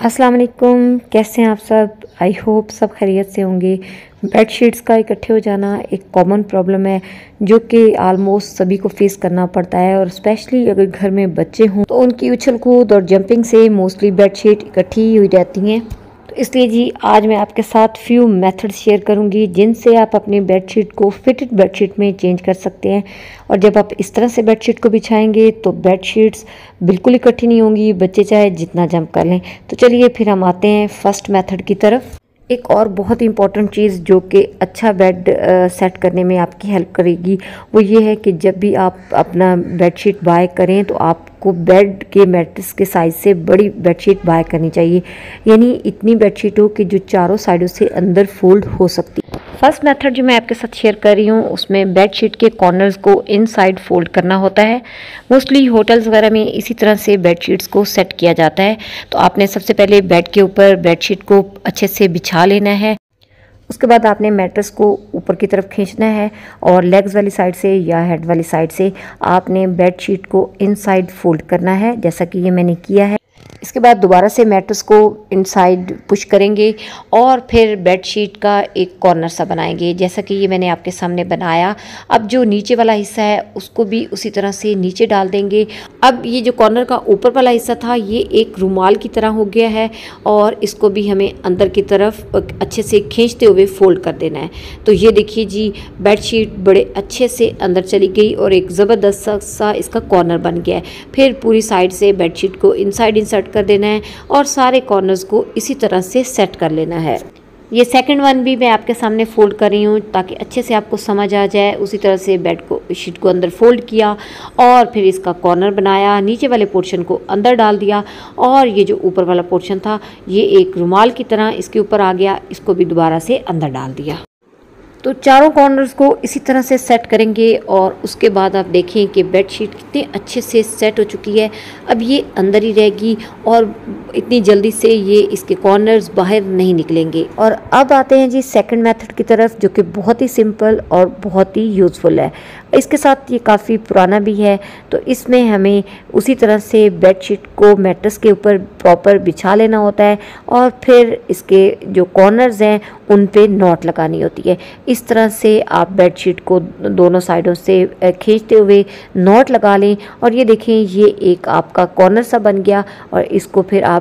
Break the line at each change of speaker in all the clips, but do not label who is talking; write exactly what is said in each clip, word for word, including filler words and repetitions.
अस्सलाम वालेकुम, कैसे हैं आप सब। आई होप सब खैरियत से होंगे। बेडशीट्स का इकट्ठे हो जाना एक कॉमन प्रॉब्लम है जो कि आलमोस्ट सभी को फेस करना पड़ता है, और स्पेशली अगर घर में बच्चे हों तो उनकी उछल कूद और जंपिंग से मोस्टली बेडशीट इकट्ठी हुई रहती हैं। तो इसलिए जी आज मैं आपके साथ फ्यू मेथड शेयर करूंगी जिनसे आप अपनी बेडशीट को फिटेड बेडशीट में चेंज कर सकते हैं। और जब आप इस तरह से बेडशीट को बिछाएंगे तो बेडशीट्स बिल्कुल इकट्ठी नहीं होंगी, बच्चे चाहे जितना जंप कर लें। तो चलिए फिर हम आते हैं फर्स्ट मेथड की तरफ। एक और बहुत इंपॉर्टेंट चीज़ जो कि अच्छा बेड आ, सेट करने में आपकी हेल्प करेगी वो ये है कि जब भी आप अपना बेडशीट बाय करें तो आपको बेड के मैट्रेस के साइज़ से बड़ी बेडशीट बाय करनी चाहिए, यानी इतनी बेडशीट हो कि जो चारों साइडों से अंदर फोल्ड हो सकती है। फर्स्ट मेथड जो मैं आपके साथ शेयर कर रही हूँ उसमें बेडशीट के कॉर्नर्स को इनसाइड फोल्ड करना होता है। मोस्टली होटल्स वगैरह में इसी तरह से बेडशीट्स को सेट किया जाता है। तो आपने सबसे पहले बेड के ऊपर बेडशीट को अच्छे से बिछा लेना है। उसके बाद आपने मैट्रेस को ऊपर की तरफ खींचना है और लेग्स वाली साइड से या हेड वाली साइड से आपने बेडशीट को इनसाइड फोल्ड करना है, जैसा कि ये मैंने किया है। इसके बाद दोबारा से मैट्रेस को इनसाइड पुश करेंगे और फिर बेडशीट का एक कॉर्नर सा बनाएंगे, जैसा कि ये मैंने आपके सामने बनाया। अब जो नीचे वाला हिस्सा है उसको भी उसी तरह से नीचे डाल देंगे। अब ये जो कॉर्नर का ऊपर वाला हिस्सा था ये एक रुमाल की तरह हो गया है और इसको भी हमें अंदर की तरफ अच्छे से खींचते हुए फोल्ड कर देना है। तो ये देखिए जी बेडशीट बड़े अच्छे से अंदर चली गई और एक ज़बरदस्त सा इसका कॉर्नर बन गया है। फिर पूरी साइड से बेडशीट को इनसाइड इंसर्ट कर देना है और सारे कॉर्नर्स को इसी तरह से सेट कर लेना है। ये सेकंड वन भी मैं आपके सामने फोल्ड कर रही हूँ ताकि अच्छे से आपको समझ आ जाए। उसी तरह से बेड को शीट को अंदर फोल्ड किया और फिर इसका कॉर्नर बनाया, नीचे वाले पोर्शन को अंदर डाल दिया और ये जो ऊपर वाला पोर्शन था ये एक रुमाल की तरह इसके ऊपर आ गया, इसको भी दोबारा से अंदर डाल दिया। तो चारों कॉर्नर्स को इसी तरह से सेट करेंगे और उसके बाद आप देखें कि बेडशीट कितने अच्छे से सेट हो चुकी है। अब ये अंदर ही रहेगी और इतनी जल्दी से ये इसके कॉर्नर्स बाहर नहीं निकलेंगे। और अब आते हैं जी सेकंड मेथड की तरफ जो कि बहुत ही सिंपल और बहुत ही यूज़फुल है। इसके साथ ये काफ़ी पुराना भी है। तो इसमें हमें उसी तरह से बेडशीट को मैट्रेस के ऊपर प्रॉपर बिछा लेना होता है और फिर इसके जो कॉर्नर्स हैं उन पे नॉट लगानी होती है। इस तरह से आप बेडशीट को दोनों साइडों से खींचते हुए नॉट लगा लें और ये देखें ये एक आपका कॉर्नर सा बन गया और इसको फिर आप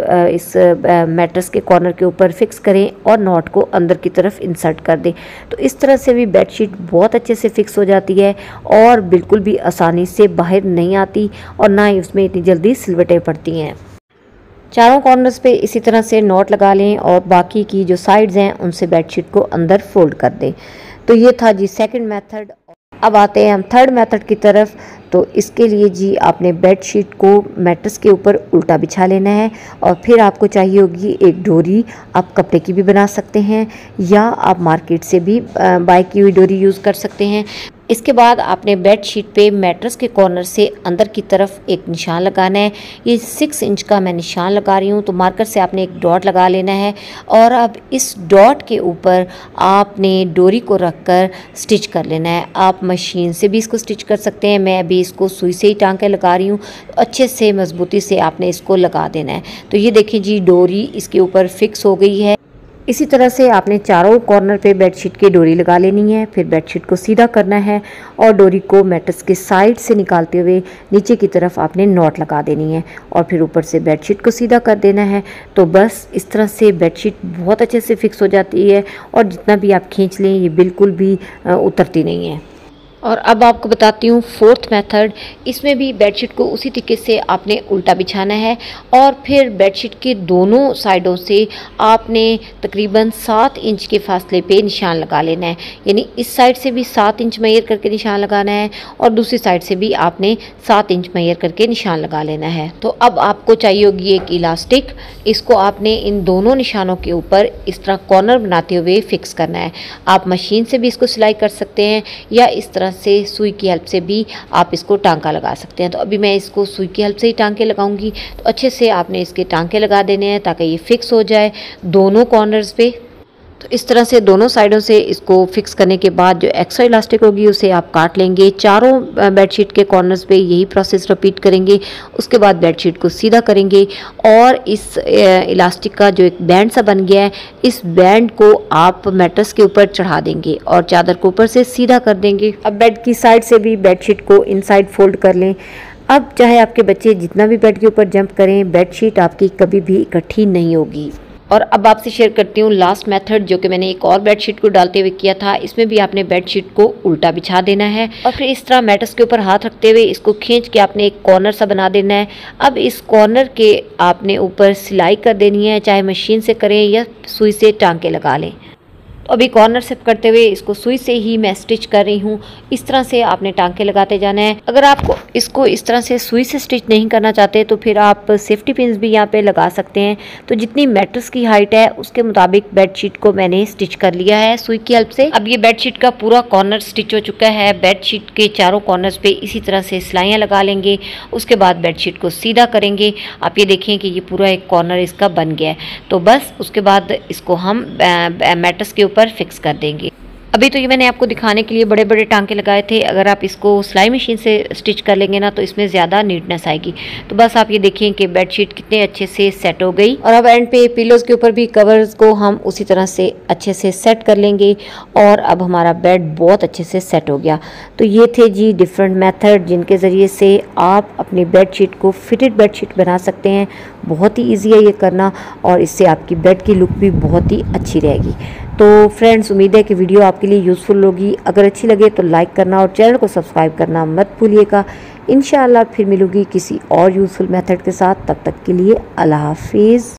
इस मैट्रेस के कॉर्नर के ऊपर फिक्स करें और नॉट को अंदर की तरफ इंसर्ट कर दें। तो इस तरह से भी बेडशीट बहुत अच्छे से फिक्स हो जाती है और बिल्कुल भी आसानी से बाहर नहीं आती और ना ही उसमें इतनी जल्दी सिलवटें पड़ती हैं। चारों कॉर्नर्स पे इसी तरह से नॉट लगा लें और बाकी की जो साइड्स हैं उनसे बेडशीट को अंदर फोल्ड कर दें। तो ये था जी सेकंड मेथड। अब आते हैं हम थर्ड मेथड की तरफ। तो इसके लिए जी आपने बेडशीट को मैट्रेस के ऊपर उल्टा बिछा लेना है और फिर आपको चाहिए होगी एक डोरी। आप कपड़े की भी बना सकते हैं या आप मार्केट से भी बाय की हुई डोरी यूज़ कर सकते हैं। इसके बाद आपने बेड शीट पे मैट्रेस के कॉर्नर से अंदर की तरफ एक निशान लगाना है। ये सिक्स इंच का मैं निशान लगा रही हूँ, तो मार्कर से आपने एक डॉट लगा लेना है और अब इस डॉट के ऊपर आपने डोरी को रखकर स्टिच कर लेना है। आप मशीन से भी इसको स्टिच कर सकते हैं, मैं अभी इसको सुई से ही टांके लगा रही हूँ। अच्छे से मजबूती से आपने इसको लगा देना है। तो ये देखिए जी डोरी इसके ऊपर फिक्स हो गई है। इसी तरह से आपने चारों कॉर्नर पे बेडशीट की डोरी लगा लेनी है। फिर बेडशीट को सीधा करना है और डोरी को मैट्रेस के साइड से निकालते हुए नीचे की तरफ आपने नॉट लगा देनी है और फिर ऊपर से बेडशीट को सीधा कर देना है। तो बस इस तरह से बेडशीट बहुत अच्छे से फिक्स हो जाती है और जितना भी आप खींच लें ये बिल्कुल भी उतरती नहीं है। और अब आपको बताती हूँ फोर्थ मेथड। इसमें भी बेडशीट को उसी तरीके से आपने उल्टा बिछाना है और फिर बेडशीट के दोनों साइडों से आपने तकरीबन सात इंच के फासले पे निशान लगा लेना है। यानी इस साइड से भी सात इंच मैयर करके निशान लगाना है और दूसरी साइड से भी आपने सात इंच मैयर करके निशान लगा लेना है। तो अब आपको चाहिए होगी एक इलास्टिक। इसको आपने इन दोनों निशानों के ऊपर इस तरह कॉर्नर बनाते हुए फिक्स करना है। आप मशीन से भी इसको सिलाई कर सकते हैं या इस तरह से सुई की हेल्प से भी आप इसको टांका लगा सकते हैं। तो अभी मैं इसको सुई की हेल्प से ही टांके लगाऊंगी। तो अच्छे से आपने इसके टांके लगा देने हैं ताकि ये फिक्स हो जाए दोनों कॉर्नर्स पे। तो इस तरह से दोनों साइडों से इसको फिक्स करने के बाद जो एक्स्ट्रा इलास्टिक होगी उसे आप काट लेंगे। चारों बेडशीट के कॉर्नर्स पे यही प्रोसेस रिपीट करेंगे। उसके बाद बेडशीट को सीधा करेंगे और इस इलास्टिक का जो एक बैंड सा बन गया है, इस बैंड को आप मैट्रेस के ऊपर चढ़ा देंगे और चादर को ऊपर से सीधा कर देंगे। अब बेड की साइड से भी बेडशीट को इनसाइड फोल्ड कर लें। अब चाहे आपके बच्चे जितना भी बेड के ऊपर जंप करें, बेडशीट आपकी कभी भी इकट्ठी नहीं होगी। और अब आपसे शेयर करती हूँ लास्ट मेथड, जो कि मैंने एक और बेडशीट को डालते हुए किया था। इसमें भी आपने बेडशीट को उल्टा बिछा देना है और फिर इस तरह मैट्रेस के ऊपर हाथ रखते हुए इसको खींच के आपने एक कॉर्नर सा बना देना है। अब इस कॉर्नर के आपने ऊपर सिलाई कर देनी है, चाहे मशीन से करें या सुई से टांके लगा लें। तो अभी कॉर्नर से करते हुए इसको सुई से ही मैं स्टिच कर रही हूँ। इस तरह से आपने टांके लगाते जाना है। अगर आपको इसको इस तरह से सुई से स्टिच नहीं करना चाहते तो फिर आप सेफ्टी पिन्स भी यहाँ पे लगा सकते हैं। तो जितनी मैट्रेस की हाइट है उसके मुताबिक बेडशीट को मैंने स्टिच कर लिया है सुई की हेल्प से। अब ये बेडशीट का पूरा कॉर्नर स्टिच हो चुका है। बेडशीट के चारों कॉर्नर्स पे इसी तरह से सिलाइयाँ लगा लेंगे। उसके बाद बेडशीट को सीधा करेंगे। आप ये देखें कि ये पूरा एक कॉर्नर इसका बन गया है। तो बस उसके बाद इसको हम मैट्रेस के ऊपर फिक्स कर देंगे। अभी तो ये मैंने आपको दिखाने के लिए बड़े बड़े टांके लगाए थे। अगर आप इसको सिलाई मशीन से स्टिच कर लेंगे ना तो इसमें ज़्यादा नीटनेस आएगी। तो बस आप ये देखें कि बेडशीट कितने अच्छे से सेट हो गई। और अब एंड पे पिलोज़ के ऊपर भी कवर्स को हम उसी तरह से अच्छे से सेट कर लेंगे और अब हमारा बेड बहुत अच्छे से सेट हो गया। तो ये थे जी डिफरेंट मेथड जिनके ज़रिए से आप अपनी बेडशीट को फिटेड बेडशीट बना सकते हैं। बहुत ही ईजी है ये करना और इससे आपकी बेड की लुक भी बहुत ही अच्छी रहेगी। तो फ्रेंड्स, उम्मीद है कि वीडियो आपके लिए यूज़फुल होगी। अगर अच्छी लगे तो लाइक करना और चैनल को सब्सक्राइब करना मत भूलिएगा। इंशाअल्लाह फिर मिलूंगी किसी और यूज़फुल मेथड के साथ। तब तक के लिए अल्लाह हाफिज़।